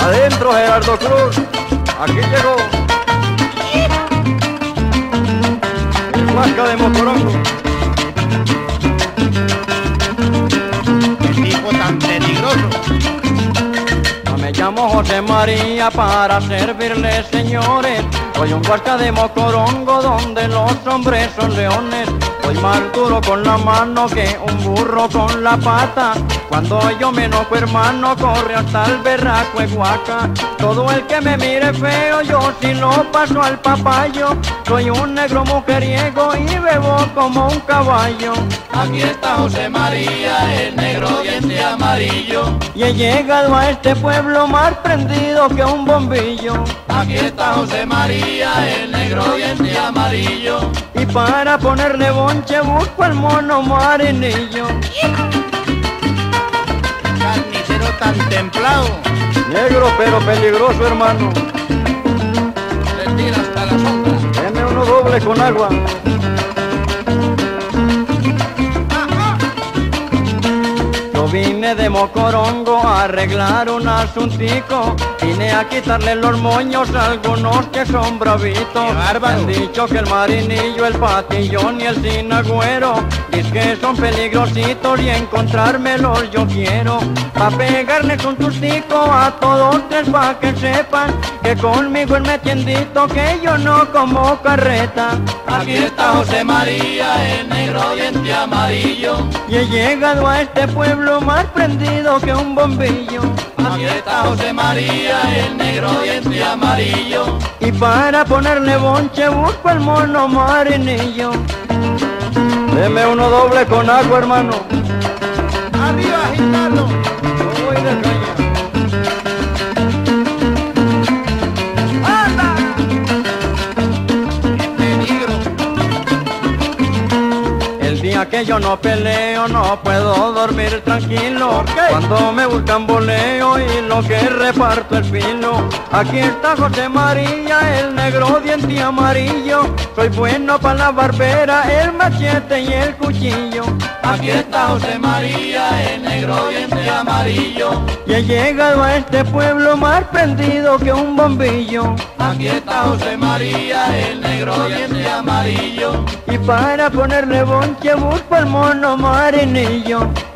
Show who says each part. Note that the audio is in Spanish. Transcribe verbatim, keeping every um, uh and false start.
Speaker 1: Adentro Gerardo Cruz, aquí llegó el Huasca de Mocorongo.
Speaker 2: Qué tipo tan peligroso.
Speaker 1: Yo me llamo José María para servirle, señores. Soy un Huasca de Mocorongo donde los hombres son leones. Soy más duro con la mano que un burro con la pata. Cuando yo me enojo, hermano, corre hasta el berraco en Huaca. Todo el que me mire feo, yo si lo paso al papayo. Soy un negro mujeriego y bebo como un caballo.
Speaker 3: Aquí está José María, el negro diente amarillo.
Speaker 1: Y he llegado a este pueblo más prendido que un bombillo.
Speaker 3: Aquí está José María, el negro diente amarillo.
Speaker 1: Y para ponerle bonche busco el mono marinillo.
Speaker 2: Carnicero tan templado.
Speaker 1: Negro pero peligroso, hermano.
Speaker 3: Le tira hasta la sombra.
Speaker 1: Deme uno doble con agua. Yo vine de Mocorongo a arreglar un asuntico. Vine a quitarle los moños a algunos que son bravitos.
Speaker 2: ¡Qué bárbaro!
Speaker 1: Me han dicho que el marinillo, el patillón y el sinagüero dice que son peligrositos y encontrármelos yo quiero. Pa' pegarles un sustico a todos tres pa' que sepan que conmigo es metiendito, que yo no como carreta.
Speaker 3: Aquí está José María, el negro diente amarillo.
Speaker 1: Y he llegado a este pueblo más prendido que un bombillo.
Speaker 3: Aquí está José María, el negro diente amarillo.
Speaker 1: Y para ponerle bonche busco el mono marinillo. Deme uno doble con agua, hermano.
Speaker 2: Arriba, gitano.
Speaker 1: Yo voy de caña.
Speaker 2: ¡Anda! ¡Qué peligro!
Speaker 1: El día que yo no peleo no puedo dormir tranquilo.
Speaker 2: ¿Por qué?
Speaker 1: Cuando me buscan boleo y lo que reparto el filo. Aquí está José María, el negro diente amarillo. Soy bueno para la barbera, el machete y el cuchillo.
Speaker 3: Aquí está José María, el negro diente amarillo.
Speaker 1: Y he llegado a este pueblo más prendido que un bombillo.
Speaker 3: Aquí está José María, el negro diente amarillo.
Speaker 1: Y para ponerle bonche busco el mono marinillo.